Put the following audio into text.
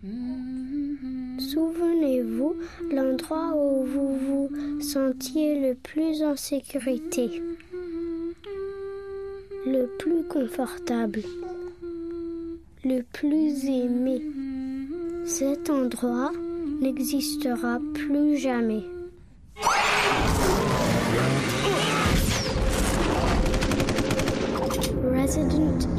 Souvenez-vous l'endroit où vous vous sentiez le plus en sécurité, le plus confortable, le plus aimé. Cet endroit n'existera plus jamais. Resident